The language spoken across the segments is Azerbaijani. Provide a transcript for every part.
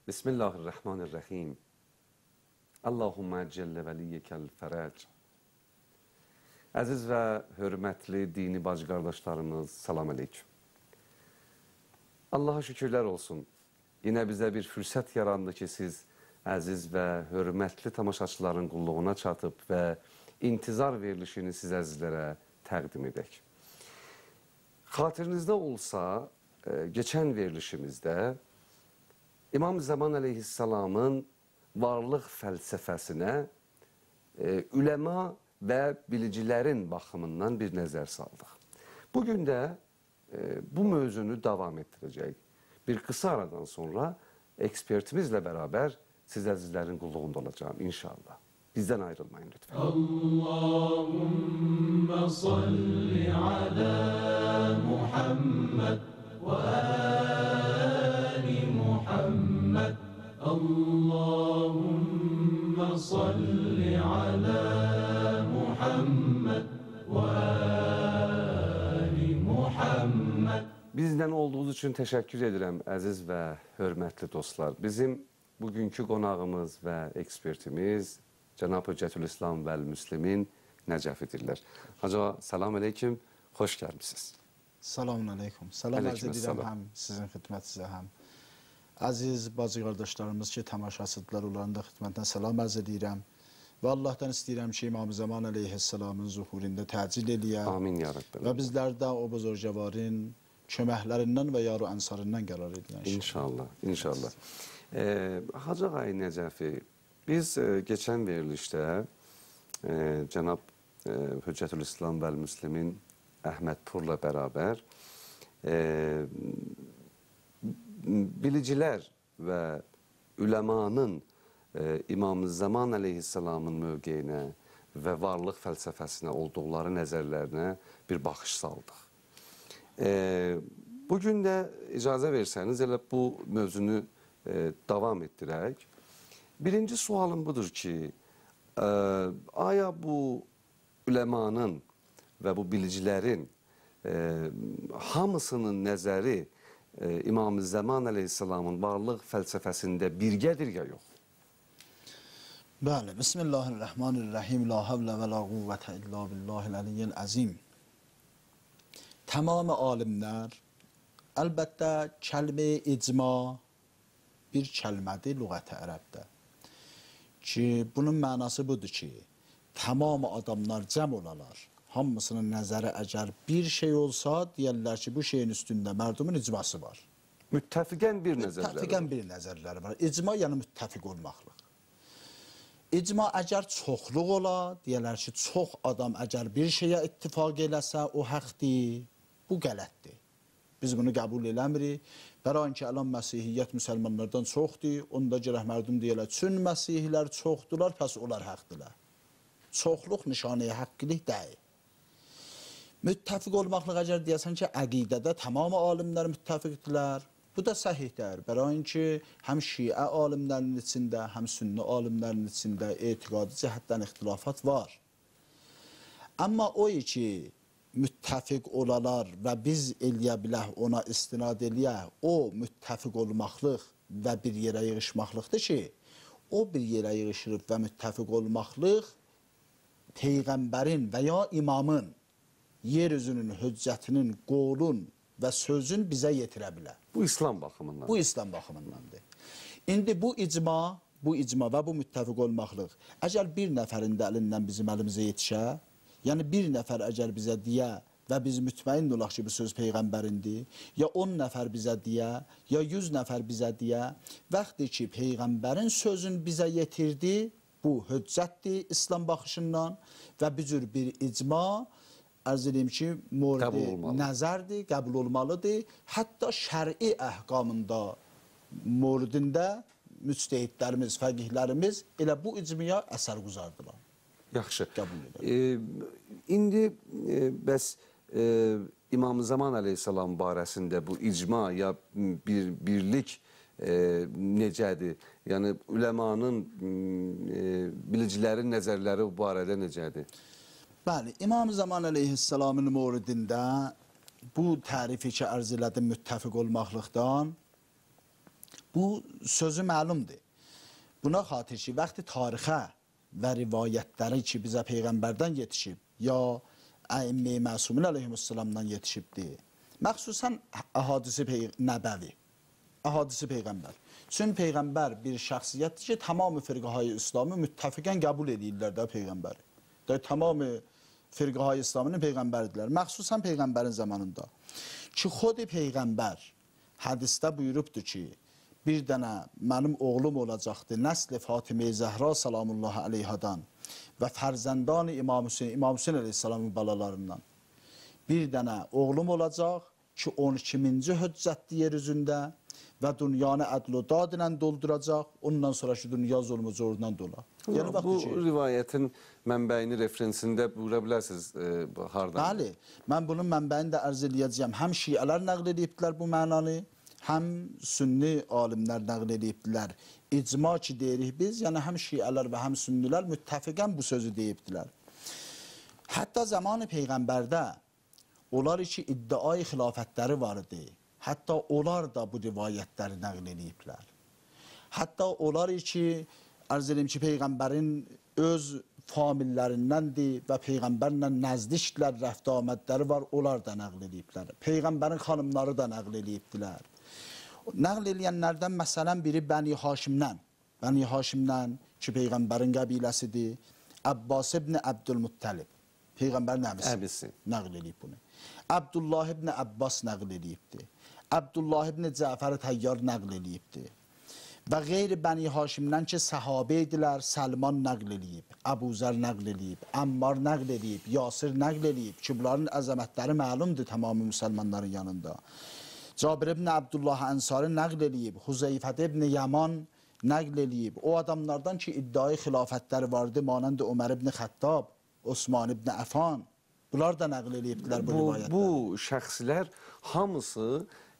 Bismillahirrahmanirrahim. Allahumma cəllə vəliyyəkəl fərəc. Əziz və hörmətli dini bacı qardaşlarımız, salam aleyküm. Allaha şükürlər olsun. Yine bizə bir fürsət yarandı ki, siz əziz və hörmətli tamaşaçıların qulluğuna çatıb və intizar verilişini siz əzizlərə təqdim edək. Xatirinizdə olsa, geçən verilişimizdə İmam Zaman Aleyhisselamın varlıq fəlsəfəsinə üləma və bilicilərin baxımından bir nəzər saldıq. Bugün də bu mövzunu davam etdirəcək. Bir qısa aradan sonra ekspertimizlə bərabər siz əzizlərin qulluğunda olacağım inşallah. Bizdən ayrılmayın lütfen. Allahümme salli ala Muhammed ve ali Muhammed. Allahümme salli ala Muhammed ve ali Muhammed. Bizdən olduğunuz üçün təşəkkür edirəm əziz və hörmətli dostlar. Bizim bugünkü qonağımız və ekspertimiz Cənab Hüccətülislam vəl-Müslimin Nəcəfidirlər. Hacı, salam aleyküm, xoş gəlmişsiniz. Selamun aleyküm. Salam arz edirəm həm sizin xidmətinizə həm. Əziz bacı qardaşlarımız ki, tamaşaçıdırlar, onların da xidmətinə salam arz edirəm. Və Allahdan istəyirəm ki, İmam Zaman Aleyhisselamın zuhurində təcil eləyə. Amin ya Rabbi. Və bizlər də o buzurcavarin köməklərindən və yaru ənsarından qərar edirəm. İnşallah, inşallah. Hacı Ağay Nəcəfi, biz geçən verilişdə Cənab Hüccətülislam vəl-Müslimin Əhməd Purla bərabər bilicilər və üləmanın İmam Zaman Aleyhisselamın mövqeyinə və varlıq fəlsəfəsinə olduqları nəzərlərinə bir baxış saldıq. Bugün də icazə versəniz, elə bu mövzunu davam etdirək. Birinci sualım budur ki, aya bu üləmanın və bu bilicilərin hamısının nəzəri İmam Zaman Aleyhisselamın varlıq fəlsəfəsində birgədir ya yox? Bəli, Bismillahirrahmanirrahim, la havlə və la quvvətə illa billahil-əliyyil əzim. Tamam alimlər, əlbəttə kəlmə-i icma bir kəlmədir lüğət-i ərəbdə. Ki, bunun mənası budur ki, tamam adamlar cəm olalar. Hamısının nəzəri əgər bir şey olsa, deyərlər ki, bu şeyin üstündə mərdumun icması var. Müttəfiqən bir nəzərləri var. Müttəfiqən bir nəzərləri var. İcma yəni müttəfiq olmaqlıq. İcma əgər çoxluq ola, deyərlər ki, çox adam əgər bir şeyə ittifaq eləsə, o həqdir, bu qələtdir. Biz bunu qəbul eləmirik. Bərain ki, əlan Məsihiyyət müsəlmanlardan çoxdur, onda gərək mərdum deyərlər, çün Məsihilər çoxdular, pəs onlar həqdirlər. Çoxluq nişanəyə həqqilik deyil. Müttəfiq olmaqlıq əgər deyəsən ki, əqidədə tamam alimlər müttəfiqdirlər, bu da səhihdir. Bərain ki, həm şiə alimlərinin içində, həm sünni alimlərinin içində etiqadi cəhətdən ixtilafat var. Amma o ki, müttəfiq olalar və biz eləyə bilək, ona istinad eləyək, o müttəfiq olmaqlıq və bir yerə yığışmaqlıqdır ki, o bir yerə yığışırıb və müttəfiq olmaqlıq Peyğəmbərin və ya imamın yeryüzünün, hüccətinin, qolun və sözün bizə yetirə bilər. Bu İslam baxımından. Bu İslam baxımındandır. İndi bu icma və bu müttəfiq olmaqlıq, əgər bir nəfərin də əlindən bizim əlimizə yetişə, yəni bir nəfər əgər bizə deyə və biz mütməyin olaq ki, bu söz Peyğəmbərindir, ya 10 nəfər bizə deyə, ya 100 nəfər bizə deyə, vaxtdır ki, Peyğəmbərin sözün bizə yetirdi, bu hüccətdir İslam baxışından və bu cür bir icma, ərz edeyim ki, mordi nəzərdir, qəbul olmalıdır. Hətta şəri əhqamında, mordində müctehidlərimiz, fəqihlərimiz elə bu icmiyə əsər quzardılar. Yaxşı. İndi bəs İmam Zaman Aleyhisselam barəsində bu icma ya birlik necədir? Yəni üləmanın, bilicilərin nəzərləri bu barədə necədir? Bəli, İmam Zaman Aleyhisselamın moridində bu tərifi ki, ərz elədim müttəfiq olmaqlıqdan Bu sözü məlumdur. Buna xatir ki, vaxtı tarixə və rivayətləri ki, bizə Peyğəmbərdən yetişib, ya Əimmə-i Məsumin əleyhissalamdan yetişibdir. Məxsusən əhadisi nəbəvi, əhadisi Peyğəmbər. Çünki Peyğəmbər bir şəxsiyyətdir ki, tamamı firqə-i İslamı müttəfiqən qəbul edirlər də Peyğəmbəri. Tamamı firqə-i İslamının Peyğəmbərdirlər. Məxsusən Peyğəmbərin zamanında. Ki, xod Peyğəmbər hədisdə buyurubdur ki, bir dənə mənim oğlum olacaqdır, nəsl-i Fatimə-i Zəhra salamullahi aleyhadan və fərzəndan İmam Hüseyin əleyhissalamın balalarından. Bir dənə oğlum olacaq ki, 12-ci höccətli yer üzündə və dünyanı ədl-i dad ilə dolduracaq, ondan sonraki dünya zulmü zorundan dolar. Yəni, bu rivayətin mənbəyini, referensində buyura bilərsiniz hardan? Bəli, mən bunun mənbəyini də ərz edəcəyəm. Həm şiələr nəql edibdilər bu mənanı, həm sünni alimlər nəql edibdilər. İcma ki deyirik biz, yəni həm şiələr və həm sünnilər müttəfiqən bu sözü deyibdilər. Hətta zamanı Peyğəmbərdə onlar ki iddiai xilafətləri var idi. Hətta onlar da bu rivayətləri nəql ediblər. Hətta onlar ki, ərz edeyim ki, Peyğəmbərin öz famillərindəndir və Peyğəmbərlə nəzdiklər, rəfdə amədləri var, onlar da nəql ediblər. Peyğəmbərin xanımları da nəql edibdilər. Nəql edənlərdən məsələn biri Bəni Haşimdən. Bəni Haşimdən ki, Peyğəmbərin qəbiləsidir. Abbas ibn Abdülmuttalib. Peyğəmbərin əmisi nəql edib bunu. Abdullah ibn Abbas nəql edibdir. Abdullah ibn Cəfər Təyyar nəql edibdir. Və qeyri Bəni Haşimdən ki, səhabə idilər, Səlman nəql edib, Əbuzər nəql edib, Əmmar nəql edib, Yasir nəql edib ki, bunların əzəmətləri məlumdur tamamı müsəlmanların yanında. Cabir ibn Abdullah Ənsari nəql edib, Huzeyfət ibn Yaman nəql edib. O adamlardan ki, iddiai xilafətləri vardı, manənd Ömər ibn Xəttab, Osman ibn Əfan. Bunlar da nəql edibdilər bu rivayətləri. Bu şəxslər hamısı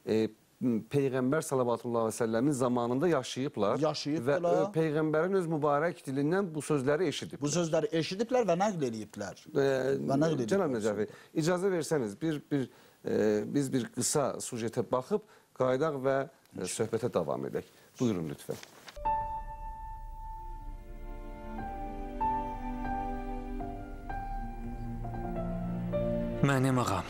Peyğəmbər sallallahu əleyhi və səlləmin zamanında yaşayıblar və Peyğəmbərin öz mübarək dilindən bu sözləri eşidib. Bu sözləri eşidiblər və nəql ediblər. Cənab Nəcəfi, icazə versəniz, biz bir qısa sujetə baxıb, qayıdaq və söhbətə davam edək. Buyurun lütfən. Mənim ağam,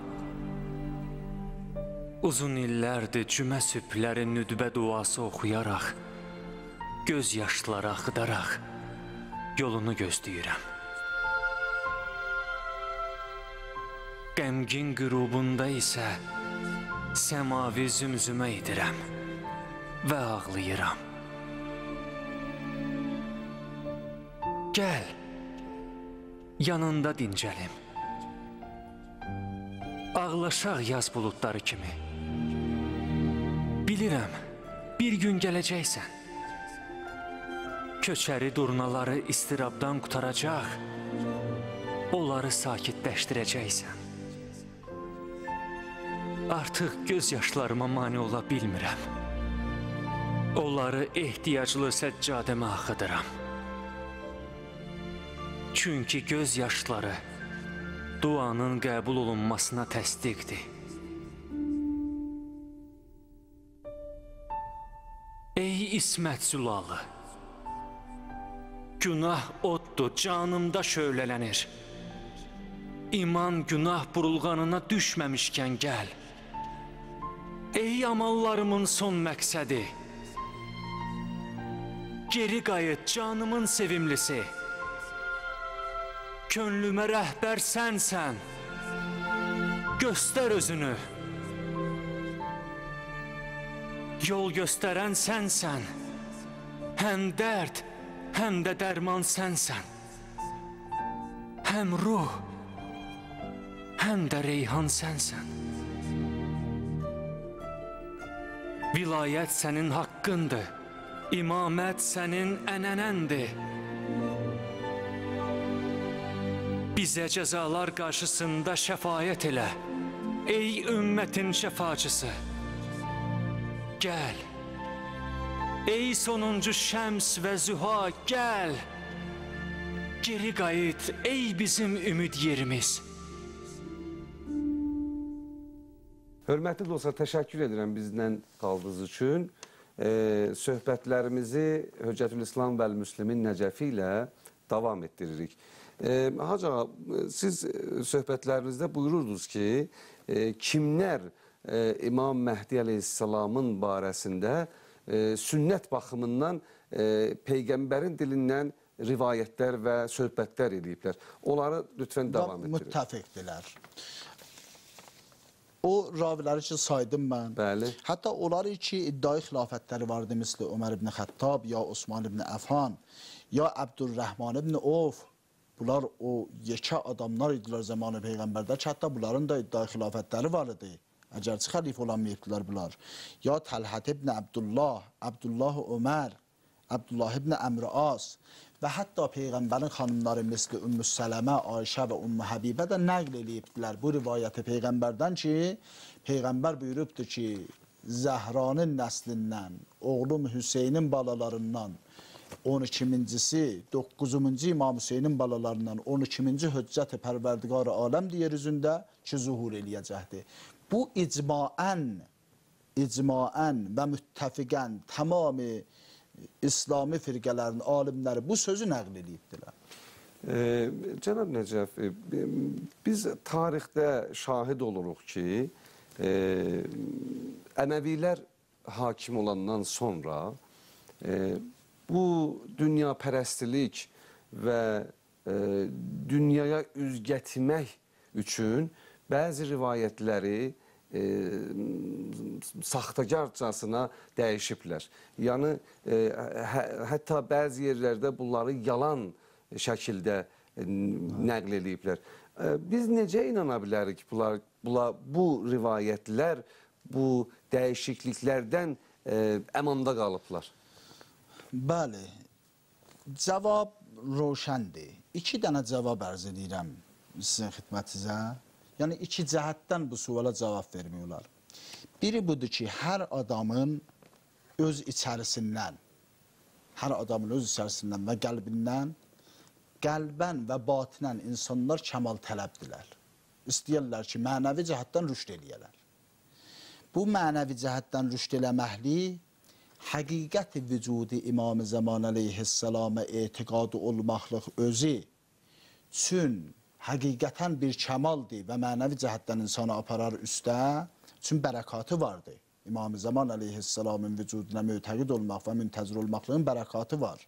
uzun illərdir cümə sübhləri nüdbə duası oxuyaraq, göz yaşları axıdaraq yolunu gözləyirəm. Qəmgin qürubunda isə səmavi zümzümə edirəm və ağlayıram. Gəl, yanında dincəlim. Ağlaşaq yaz buludları kimi. Bilirəm, bir gün gələcəksən. Köçəri durnaları istirabdan qutaracaq, onları sakitləşdirəcəksən. Artıq göz yaşlarıma mane ola bilmirəm. Onları ehtiyaclı səccadəmə axıdıram. Çünki göz yaşları duanın qəbul olunmasına təsdiqdir. Ey İsmət Zülalı, günah oddur, canımda şöylələnir. İman günah burulğanına düşməmişkən gəl. Ey amallarımın son məqsədi, geri qayıt canımın sevimlisi. Könlümə rəhbər sənsən, göstər özünü. Yol göstərən sənsən, həm dərd, həm də dərman sənsən. Həm ruh, həm də reyhan sənsən. Vilayət sənin haqqındır, imamət sənin ənənəndir. Bizə cəzalar qarşısında şəfaət elə, ey ümmətin şəfaçısı. Gəl, ey sonuncu şəms və züha, gəl. Geri qayıt, ey bizim ümid yerimiz. Hörmətli dostlar, təşəkkür edirəm bizdən qaldığınız üçün. söhbətlərimizi Höccətülislam və Müslimin Nəcəfi ilə davam etdiririk. Hacı ağa, siz söhbətlərinizdə buyururdunuz ki, kimlər İmam Məhdi əleyhissalamın barəsində sünnət baxımından Peyğəmbərin dilindən rivayətlər və söhbətlər ediblər. Onları lütfən davam etdirin. Müttəfiqdirlər. O raviləri ki saydım mən. Bəli. Hətta onları ki iddiai xilafətləri vardı, misli Ömər ibn Xəttab, ya Osman ibn Əfan, ya Əbdülrəhman ibn Of. Bunlar o yekə adamlar idilər zamanı Peyğəmbərdə ki, hətta bunların da iddiai xilafətləri var idi. Əgərçi xəlifə olanmayıbdılar bunlar. Ya Təlhət ibn Əbdullah, Əbdullah Ömər, Əbdullah ibn Əmr As və hətta Peyğəmbərin xanımları misli Ümmü Sələmə, Ayşə və Ümmü Həbibə də nəql eləyibdilər bu rivayəti Peyğəmbərdən ki, Peyğəmbər buyurubdur ki, Zəhranın nəslindən, oğlum Hüseynin balalarından, 12-cisi, 9-cu İmam Hüseynin balalarından 12-ci Höccət-i Pərverdigar-ı Aləm yer üzündə ki, zuhur eləyəcəkdir. Bu icmaən və müttəfiqən tamamı İslami firqələrin alimləri bu sözü nəql edibdilər. Cənab Nəcəf, biz tarixdə şahid oluruq ki, Əməvilər hakim olandan sonra bu dünyapərəstlik və dünyaya üz gətirmək üçün bəzi rivayətləri saxtakarcasına dəyişiblər. Yəni, hətta bəzi yerlərdə bunları yalan şəkildə nəql ediblər. Biz necə inana bilərik bu rivayətlər, bu dəyişikliklərdən əmanda qalıblar? Bəli, cavab roşəndir. 2 dənə cavab ərz edirəm sizin xidmətinizə. Yəni, 2 cəhətdən bu suala cavab vermiyorlar. Biri budur ki, hər adamın öz içərisindən və qəlbindən, qəlbən və batinən insanlar kəmal tələbdirlər. İstəyirlər ki, mənəvi cəhətdən rüşd eləyələr. Bu mənəvi cəhətdən rüşd eləməkli, həqiqət-i vücudi İmam-ı Zaman əleyhissalama etiqadı olmaqlıq özü üçün həqiqətən bir kəmaldır və mənəvi cəhətdən insanı aparar üstə, üçün bərəkatı vardır. İmam-ı Zaman əleyhissalamın vücuduna mütəqid olmaq və müntəzir olmaqlığın bərəkatı var.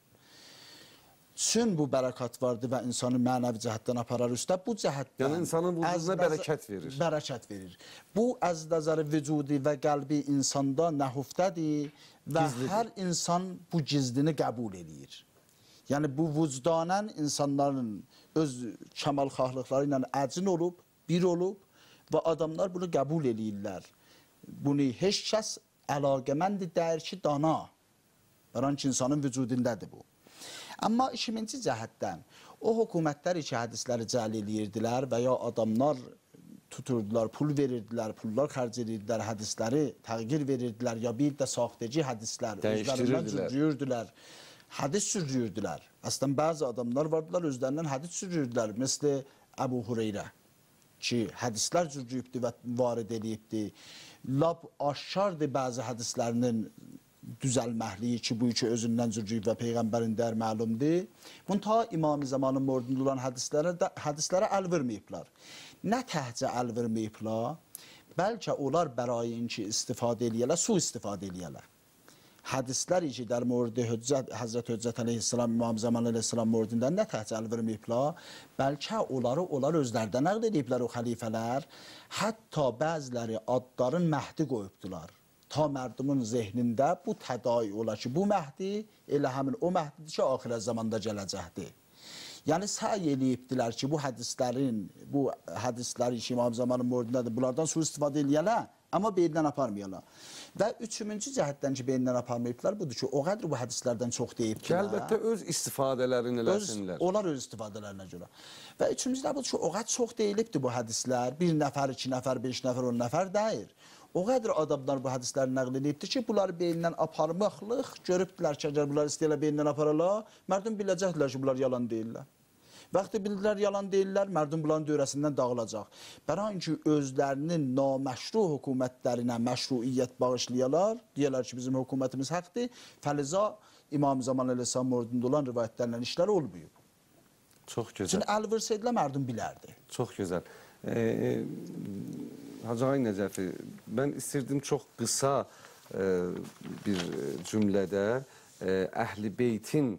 Çün bu bərəkat vardır və insanı mənəvi cəhətdən aparar üstə, bu cəhətdən... Yəni, insanın vücuduna bərəkət verir. Bərəkət verir. Bu, əz-nəzəri vücudi və qəlbi insanda nəhuftədir və hər insan bu gizlini qəbul edir. Yəni, bu vücdanən insanların öz kəmalxahlıqları ilə əcin olub, bir olub və adamlar bunu qəbul edirlər. Bunu heç kəs əlaqəməndi dəyir ki, dana. Bəran ki, insanın vücudundədir bu. Amma ikinci cəhətdən, o hökumətlər ki, hədisləri cəl edirdilər və ya adamlar tuturdular, pul verirdilər, pullar xərc edirdilər, hədisləri təğyir verirdilər, ya bir də saxteci hədislər özlərindən cürürdülər. Hədis sürürdülər. Əslən, bəzi adamlar vardılar, özlərindən hədis sürürdülər. Məsələ Əbu Hüreyrə ki, hədislər cürürdü və varid edibdi. Lab aşkardır bəzi hədislərinin düzəlməkliyi ki, bu iki özündən cürürdü və Peyğəmbərin dəyər məlumdur. Bunu ta İmam-ı Zamanın mordunda olan hədislərə əl verməyiblər. Nə təhcə əl verməyiblər, bəlkə onlar bərayin ki, istifadə eləyələr, su istifadə eləyələr. Hədislər ki, der mordi Həzrət Höccət əleyhissalam, İmam Zaman əleyhissalam mordində nə təhcə əl verməyiblər, bəlkə onları özlərdən nəql ediblər o xəlifələr, hətta bəziləri adların Məhdi qoyubdular. Ta mərdumun zehnində bu tədai ola ki, bu Məhdi elə həmin o Məhdidir ki, axirə zamanda gələcəkdir. Yəni, səy eləyibdilər ki, bu hədisləri ki, İmam Zamanın mordindadır, bunlardan su istifadə eləyələr, amma beynindən aparmayalar. Və üçüncü cəhətdən ki, beynindən aparmayıblar, budur ki, o qədr bu hədislərdən çox deyibdilər. Ki, əlbəttə öz istifadələrini eləsinlər. Onlar öz istifadələrinə görə. Və üçüncü də budur ki, o qədr çox deyilibdir bu hədislər. 1 nəfər, 2 nəfər, 5 nəfər, 10 nəfər deyir. O qədər adamlar bu hədisləri nəql edibdir ki, bunları beynindən aparmaqlıq görübdülər ki, əgər bunlar istəyirlər beynindən aparalar, mərdum biləcəkdilər ki, bunlar yalan deyirlər. Vaxtı bildilər, yalan deyirlər, mərdum bunların dövrəsindən dağılacaq. Bərəyin ki, özlərinin naməşru hökumətlərinə məşruiyyət bağışlayalar, deyirlər ki, bizim hökumətimiz həqdir, fəliza İmam Zaman Əleyhisselam mövzunda olan rivayətlərlə işlər olmayıb. Çox gözəl. Çünki əl vırsaydılar, mərdum bilərdi. Çox gözəl. Hacı Ağay Nəcəfi, mən istirdim çox qısa bir cümlədə Əhl-i Beytin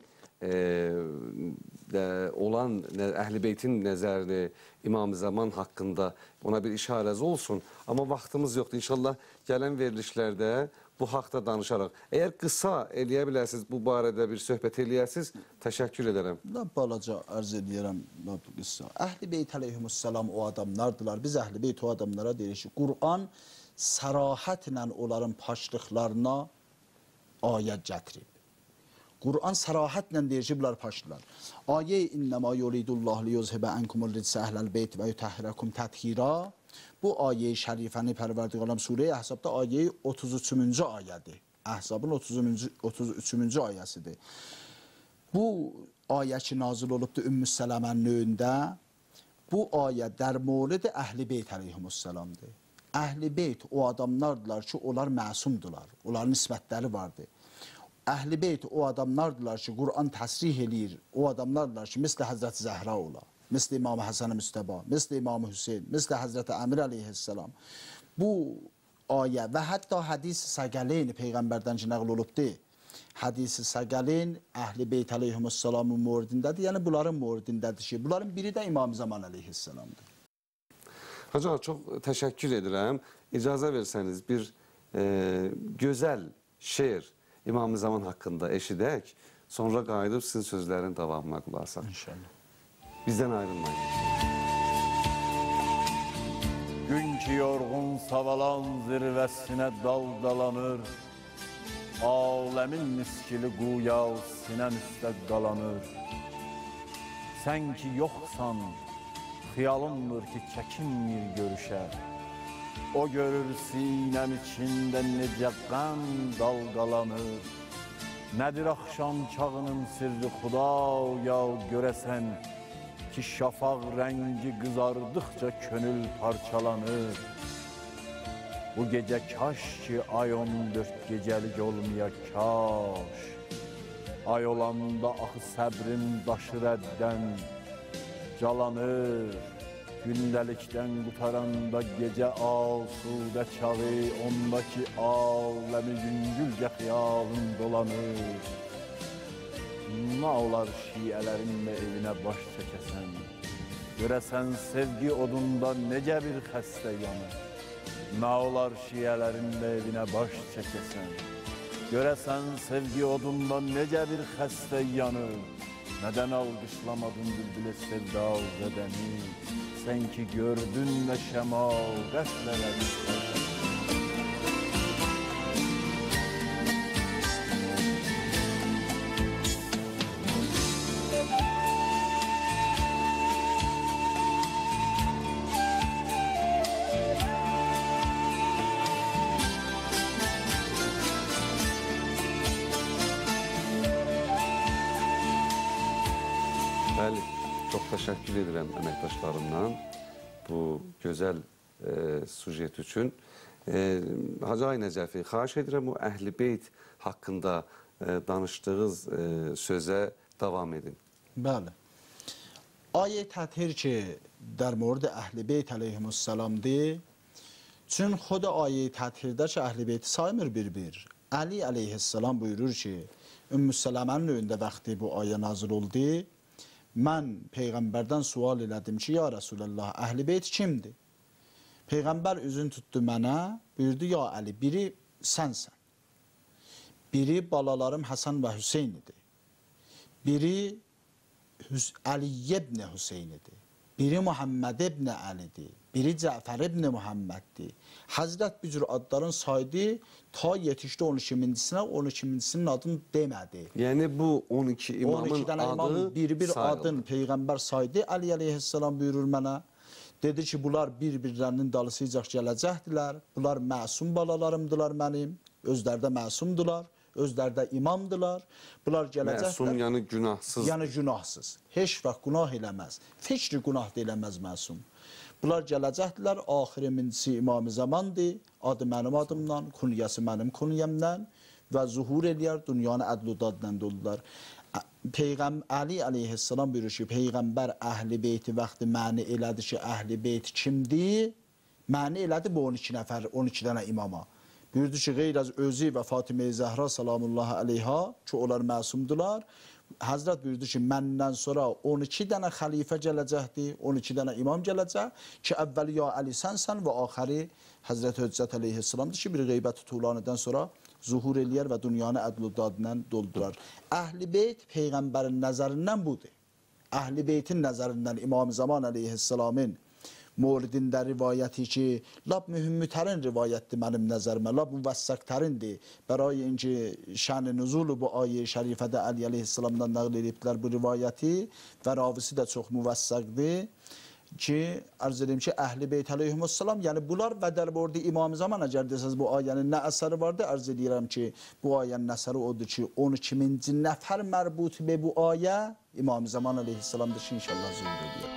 olan Əhl-i Beytin nəzərini İmam-ı Zaman haqqında ona bir işarəsi olsun. Amma vaxtımız yoxdur. İnşallah gələn verilişlərdə bu haqda danışaraq. Əgər qısa eləyə bilərsiniz, bu barədə bir söhbət eləyəsiniz, təşəkkür edərəm. Balaca ərz edirəm. Əhl-i Beyt əleyhimussalam o adamlardılar. Biz Əhl-i Beyt o adamlara deyirik ki, Qur'an sərahətlə onların paşlıqlarına ayət gətirib. Qur'an sərahətlə deyir ki, bunlar paşdılar. Ayə innəmə yuridullah liyuzhibə ənkumul ridsə əhləl beyt və yutəhhirəkum təthira. Bu ayə-i şərifəni Pərverdigarım Surə-i Əhzabda ayə-i 33-cü ayədir. Əhzabın 33-cü ayəsidir. Bu ayə ki nazil olubdur Ümmü Sələmənin növündə, bu ayə dər mövrid Əhl-i Beyt əleyhimussalamdır. Əhl-i Beyt o adamlardılar ki, onlar məsumdular, onların nisbətləri vardır. Əhl-i Beyt o adamlardılar ki, Qur'an təsrih eləyir, o adamlardılar ki, misli Həzrəti Zəhra ola, misli İmam-ı Həsən-i Müstəba, misli İmam-ı Hüseyin, misli Həzrəti Əmir əleyhissalam. Bu ayə və hətta hədis-i səgələyn Peyğəmbərdən ki, nəql olubdur. Hədis-i səgələyn Əhl-i Beyt əleyhimussalamın mövridindədir, yəni bunların mövridindədir ki, bunların biri də İmam-ı Zaman əleyhissalamdır. Hacı Ağa, çox təşəkkür edirəm. İcazə versəniz bir gözəl şeir İmam-ı Zaman haqqında eşidək, sonra qayıdıb sizin sözlərin davamına qulaq asaq. İnşallah. Bizdən ayrılmayın. Gün ki yorğun savalan zirvəsinə daldalanır, aləmin miskili quya sinən üstə qalanır. Sən ki yoxsan, xiyalımdır ki çəkinmir görüşə. O görür sinəm içində necə qəm dalgalanır. Nədir axşam çağının sirri Xudaya görəsən ki şafaq rəngi qızardıqca könül parçalanır. Bu gecə kaş ki ay 14 gecəlik olmaya kaş. Ay olanda axı səbrim daşır əddən calanır. Gündəlikdən qutaranda gecə asudə çağı, ondaki aləmi yüngülcə xiyalın dolanır. Nə olar şiələrin də evinə baş çəkəsən, görəsən sevgi odunda necə bir xəstə yanır. Nə olar şiələrin də evinə baş çəkəsən, görəsən sevgi odunda necə bir xəstə yanır. Nədən alqışlamadın bülbülə sevda zədəni, sən ki gördün və şəmal qəslələri. Bəli, çox təşəkkür edirəm əməkdaşlarımdan bu gözəl sujet üçün. Hacı Ağay Nəcəfi, xahiş edirəm o Əhl-i Beyt haqqında danışdığınız sözə davam edin. Bəli. Ayə təthir ki, در مورد اهل بیت علیهم السلام دی چون خود آیه تطهیرده که اهل بیت saymır bir. Ali aleyhisselam buyurur ki Ümmü Sələmənin önündə vaxtı bu ayə nazil oldu. Mən Peyğəmbərdən sual elədim ki, ya Resulallah, Əhl-i Beyt kimdir? Peyğəmbər üzün tutdu mənə, buyurdu, ya Əli, biri sənsən. Biri balalarım Həsən və Hüseynidir. Biri Əli ibn Hüseynidir. Biri Muhammed ibn Əlidir. Biri Cəfər ibn Muhammeddir. Həzrət bir cür adların saydı, ta yetişdi 12-cisinə, 12-cisinin adını demədi. Yəni bu 12 imamın adı bir sayıldı. adın Peyğəmbər saydı. Əli aleyhisselam buyurur mənə. Dedi ki, bunlar bir-birlərinin dalısıyacaq gələcəkdilər. Bunlar məsum balalarımdılar mənim. Özləri də məsumdular. özləri də imamdılar. Bunlar gələcəklər. Məsum, yəni günahsız. Yəni günahsız. Heç vaxt günah eləməz. Fikri günah da eləməz məsum. Bunlar gələcəkdilər. Axiri mincisi İmam-ı Zamandır. Adı mənim adımdan, kunyası mənim kunyəmdən və zuhur eləyər. Dünyanı ədl-i dadla doldular. Ali aleyhisselam buyurur ki, Peyğəmbər Əhl-i Beyti vaxtı məni elədi ki, Əhl-i Beyt kimdir? Məni elədi bu 12 nəfər, 12 dənə imama. Buyurdu ki, qeyr az özü və Fatimə-i Zəhra salamullahi aleyha ki, onlar məsumdular. Həzrət buyurdu ki, məndən sonra 12 dənə xəlifə gələcəkdir, 12 dənə imam gələcək ki, əvvəli ya Əli sənsən və axəri Həzrət Höccət aleyhisselamdır ki, bir qeybəti tuğlanıdan sonra zuhur eləyər və dünyanı ədl-i dadla doldurar. Əhl-i Beyt Peyğəmbərin nəzərindən budur. Əhl-i Beytin nəzərindən İmam-ı Zaman aleyhisselamın Mövridində rivayəti ki, lab mühümmütərin rivayətdir mənim nəzərimə, lab müvəssəqtərindir. Bəray inki şən-i nüzulu bu ayə-i şərifədə Əli aleyhisselamdan nəql edibdilər bu rivayəti və ravisi də çox müvəssəqdir ki, arz edeyim ki, Əhl-i Beyt aleyhisselam, yəni bunlar və dərborda İmam-ı Zaman əgər desəz bu ayənin nə əsəri vardır, arz edirəm ki, bu ayənin əsəri odur ki, 12-ci nəfər mərbut be bu ayə İmam-ı Zaman aleyhisselamdır ki, inşallah zuhur edir.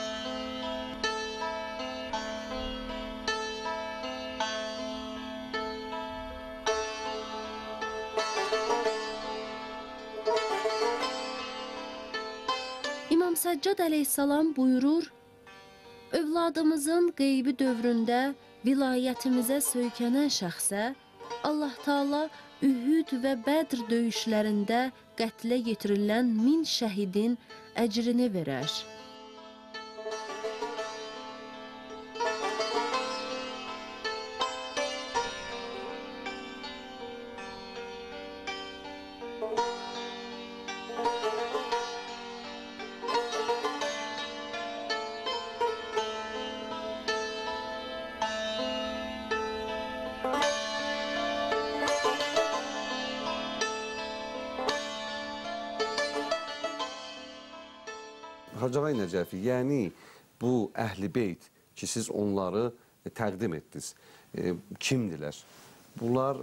İmam Səccad əleyhissalam buyurur, övladımızın qeybi dövründə vilayətimizə söykənən şəxsə Allah Taala Ühud və Bədr döyüşlərində qətlə yetirilən 1000 şəhidin əcrini verər. Hacı Ağay Nəcəfi, yəni bu Əhl-i Beyt ki, siz onları təqdim etdiniz. Kimdilər? Bunlar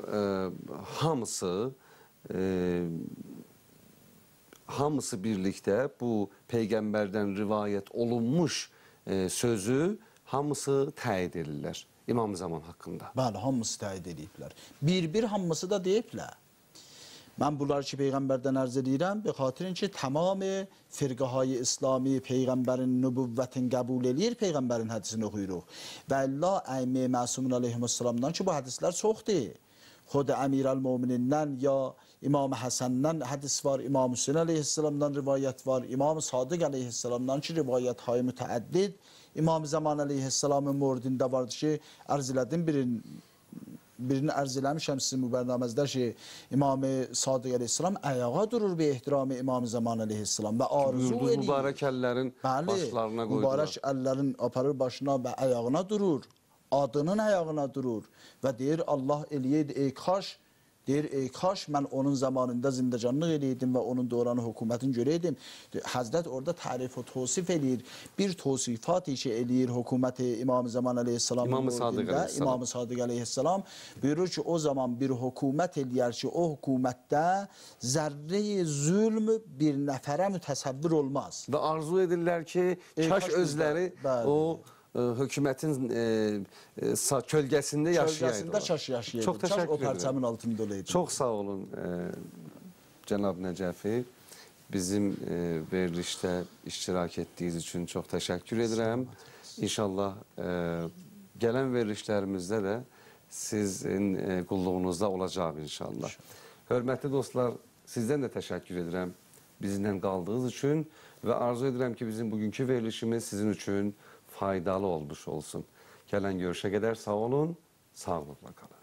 hamısı birlikdə bu Peyğəmbərdən rivayət olunmuş sözü hamısı təyid edirlər İmam-ı Zaman haqqında. Bəli, hamısı təyid ediblər. Bir hamısı da deyiblər. Mən bunları ki, Peyğəmbərdən ərz edirəm, bir xatirin ki, tamam firqəhay İslami Peyğəmbərin nübüvvətin qəbul eləyir, Peyğəmbərin hədisini oxuyuruq. Və Allah əymi məsumun aleyhisselamdan ki, bu hədislər çoxdur. Xod Əmirəl-Möminindən ya İmam Həsəndən hədis var, İmam Hüseyin aleyhisselamdan rivayət var, İmam Sadiq aleyhisselamdan ki, rivayət-hay mütəəddid, İmam Zaman aleyhisselamın mövridində vardır ki, ərz elədim birini ərz eləmişəm sizin mübərnaməzdə ki, İmam-ı Sadiq aleyhisselam ayağa durur bir ehtiramı İmam-ı Zaman aleyhisselam və arzu eləyir. Mübarək əllərin başlarına qoydular. Mübarək əllərin aparır başına və ayağına durur, adının ayağına durur və deyir Allah eləyəydi, ey kaş, deyir ey kaş mən onun zamanında zindecanlıq eləydim və onun doğranı hökumətini görəydim. Həzrət orada tərif və tosif eləyir. Bir tosifat işi eləyir hökuməti İmam-ı Zaman aleyhisselam. İmam-ı Sadiq aleyhisselam buyurur ki, o zaman bir hökumət eləyər ki, o hökumətdə zərre-i zülm bir nəfərə mütəsəvvir olmaz. Və arzu edirlər ki, kaş özləri o hökumətin kölgəsində yaşayaydılar. Çox təşəkkür edirəm. Çox sağ olun cənab Nəcəfi. Bizim verilişdə iştirak etdiyiniz üçün çox təşəkkür edirəm. İnşallah gələn verilişlərimizdə də sizin qulluğunuzda olacaq inşallah. Hörmətli dostlar, sizdən də təşəkkür edirəm bizimlə qaldığınız üçün və arzu edirəm ki, bizim bugünkü verilişimiz sizin üçün faydalı olmuş olsun. Gələn görüşə qədər sağ olun, sağlıqla qalın.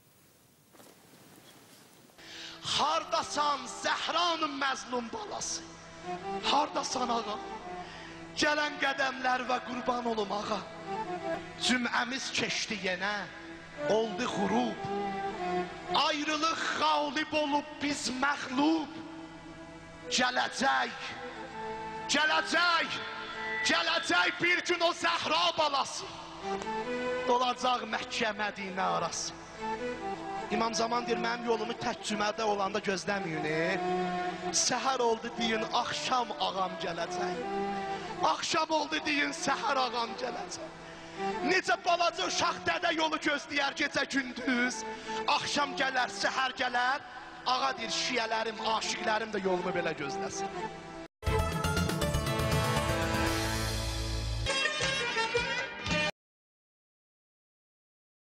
Hardasan Zəhranın məzlum balası, hardasan ağa, gələn qədəmlər və qurban olum ağa. Cüməmiz keçdi yenə, oldu xurub, ayrılıq xalib olub biz məxlub. Gələcək, gələcək, gələcək bir gün o Zəhra balası, dolacaq Məkkə Mədinə arası. İmam Zaman deyir, mənim yolumu tək cümədə olanda gözləməyin. Səhər oldu deyin, axşam ağam gələcək. Axşam oldu deyin, səhər ağam gələcək. Necə balaca uşaq dədə yolu gözləyər gecə gündüz. Axşam gələr, səhər gələr. Ağa deyir, şiyələrim, aşiqlərim də yolumu belə gözləsin.